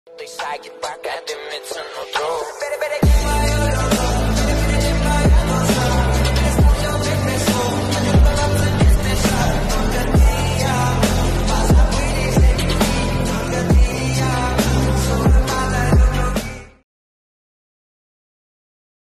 They sai que pra cá de metendo no